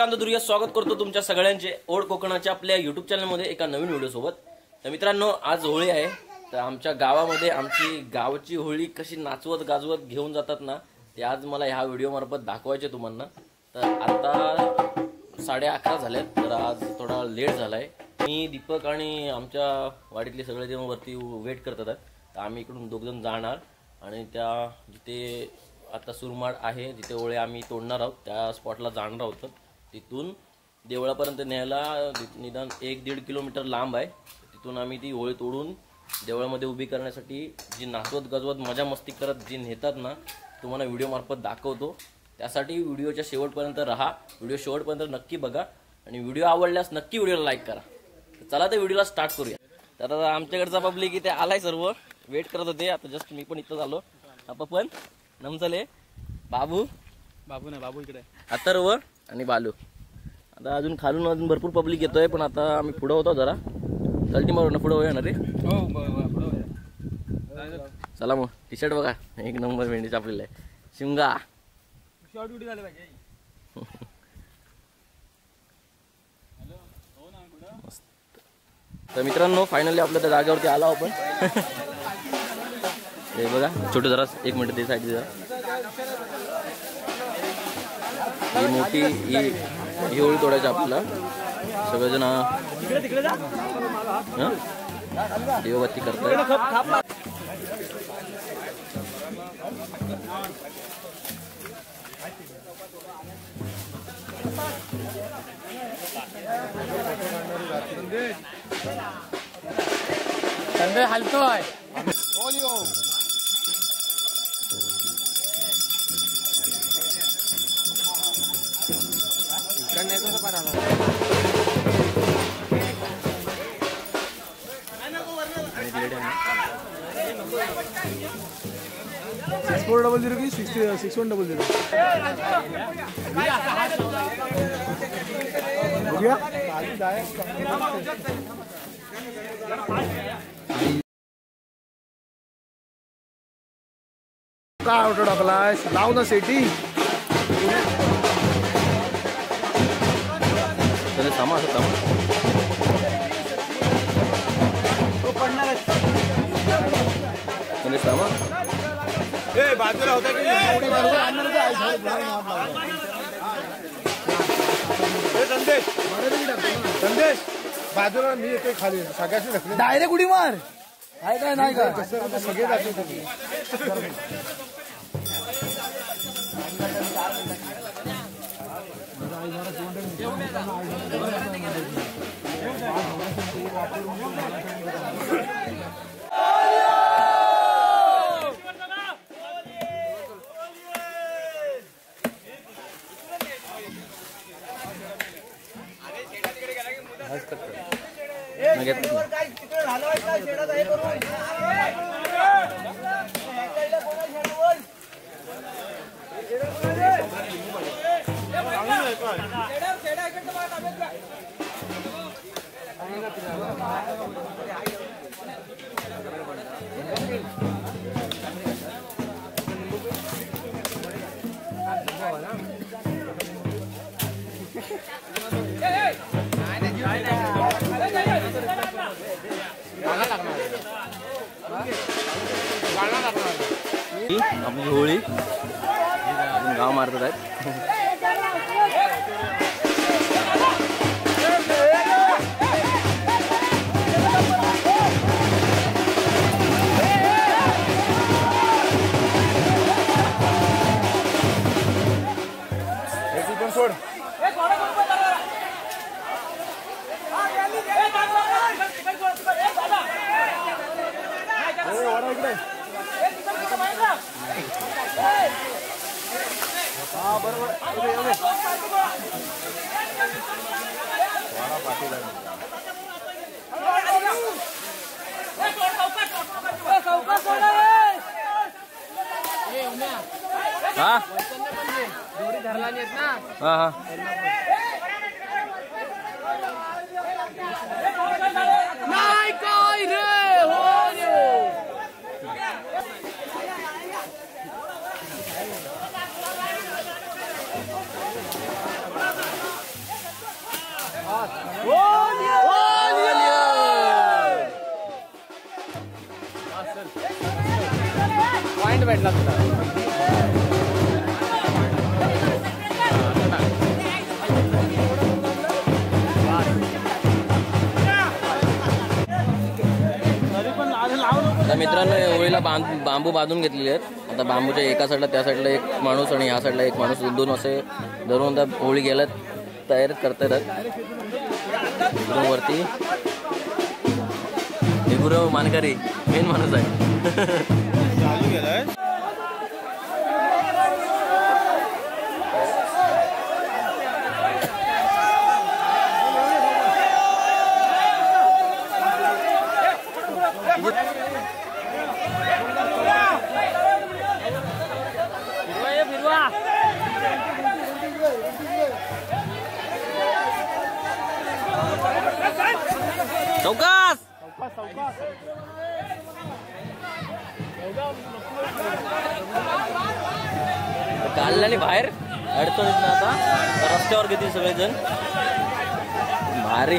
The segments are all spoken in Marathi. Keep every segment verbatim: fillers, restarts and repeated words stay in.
चंद्रकांत दुर्गे स्वागत करतो तुमच्या सगळ्यांचे ओड कोकणाच्या आपल्या यूट्यूब चॅनलमध्ये एका नवीन व्हिडिओ सोबत। तर मित्रांनो, आज होळी आहे। तर आमच्या गावामध्ये आमची गावची होळी कशी नाचवत गाजवत घेऊन जातात ना, ते आज मला ह्या व्हिडिओ मार्फत दाखवायचे तुम्हाला। तर आता साडे अकरा झालेत, तर आज थोडा लेट झालाय। मी दीपक आणि आमच्या वाडीतले सगळे जण वरती वेट करतात। तर आम्ही इकडून दोघ जण जाणार आणि त्या जिथे आता सुरमाड आहे जिथे ओळे आम्ही तोडणार आहोत त्या स्पॉटला जाणार आहोत। तिथून देवळापर्यंत न्यायला निदान एक दीड किलोमीटर लांब आहे। तिथून आम्ही ती ओळे तोडून देवळामध्ये उभी करण्यासाठी जी नाचवत गजवत मजा मस्ती करत जी नेतात ना, तुम्हाला व्हिडिओ मार्फत दाखवतो। त्यासाठी व्हिडिओच्या शेवटपर्यंत राहा, व्हिडिओ शेवटपर्यंत नक्की बघा आणि व्हिडिओ आवडल्यास नक्की व्हिडिओला लाईक करा। चला तर व्हिडिओला स्टार्ट करूया। तर आता आमच्याकडचा पब्लिक इथे आलाय, सर्व वेट करत होते। आता जस्ट मी पण इथं आलो। आपण पण नमसले बाबू बाबू नाही बाबू इकडे अथर्व आणि बालू। आता अजून खालून अजून भरपूर पब्लिक येतोय, पण आता आम्ही पुढे होतो जरा कल्टी मारून पुढे होऊया ना रे। हो पुढे चला मग टी शर्ट बघा, एक नंबर मेंढीचा आपल्याला आहे शिंगा। शॉर्ट ड्युटी झाले पाहिजे। तर मित्रांनो, फायनली आपल्या त्या जागेवरती आलो आपण। हे बघा छोटं जरा एक मिनिट ते साईड जरा ही मोठी ही ही होळी तोडायची आपल्याला। सगळेजण देवबत्ती करतात। संजय हलतोय सिक्स फोर डबल जीरो की six six one double zero हो गया। काय ऑर्डर टाकलाय? लाव ना सेटिंग। चले सामा सामा चले सामा ए बाजूला होता की संदेश संदेश बाजूला मी येते खाली सगळ्याशी ढकले डायरेक्ट उडी मार। काय काय नाही का सगळे जाते। आपली होळी गाव मारतात आहेत। सोड हा बरोबर हा दोरी धरला नाहीत ना। हा हा नाही काय रे हो रे। पॉइंट भेटला तुला. आता मित्रांनो होळीला बांध बांबू बांधून घेतलेले आहेत. आता बांबूच्या एका साईडला त्या साईडला एक माणूस आणि ह्या साईडला एक माणूस दोन असे धरून आता होळी घ्यायला तयार करतात. वरती गुरु मानकरी मेन माणूस आहे. चौकास काढल्याने बाहेर अडचणीत ना आता रस्त्यावर घेतील सगळेजण. भारी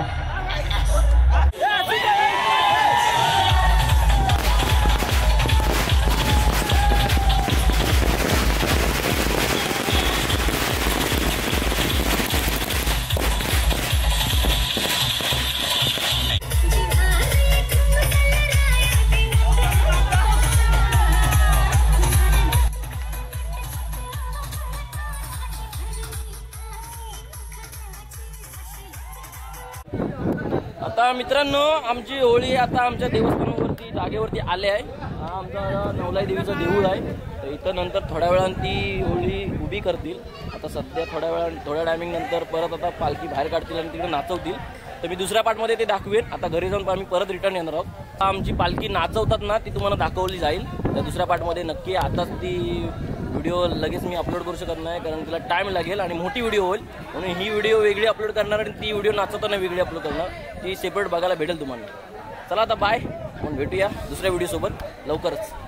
आता मित्रांनो आमची होळी आता आमच्या देवस्थानावरती जागेवरती आले आहे. हा आमचा नवलाई देवीचं देऊळ आहे. तर इथं नंतर थोड्या वेळानं ती होळी उभी करतील. आता सध्या थोड्या वेळा थोड्या टायमिंग नंतर परत आता पालखी बाहेर काढतील आणि तिकडे नाचवतील. तर मी दुसऱ्या पार्टमध्ये ते दाखवेन. आता घरी जाऊन आम्ही परत रिटर्न येणार आहोत. आमची पालखी नाचवतात ना ती तुम्हाला दाखवली जाईल त्या दुसऱ्या पार्टमध्ये नक्की. आताच ती व्हिडिओ लगेच मी अपलोड करू शकत नाही कारण तिला टाईम लागेल आणि मोठी व्हिडिओ होईल. म्हणून ही व्हिडिओ वेगळी अपलोड करणार आणि ती व्हिडिओ नाचवताना वेगळी अपलोड करणार. ती सेपरेट बघायला भेटेल तुम्हाला. चला आता बाय. मग भेटूया दुसऱ्या व्हिडिओसोबत लवकरच.